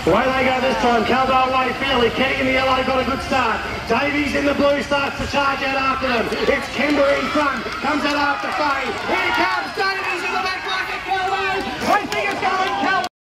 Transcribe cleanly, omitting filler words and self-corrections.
Away they go this time. Caldow away fairly. Kete in the yellow got a good start. Davies in the blue starts to charge out after them. It's Kember in front. Comes out after Foy. Here comes Davies.